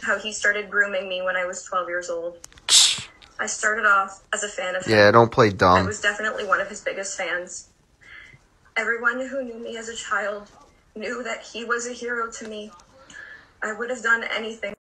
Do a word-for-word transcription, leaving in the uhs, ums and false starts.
how he started grooming me when I was twelve years old. I started off as a fan of him. Yeah, don't play dumb. I was definitely one of his biggest fans. Everyone who knew me as a child knew that he was a hero to me. I would have done anything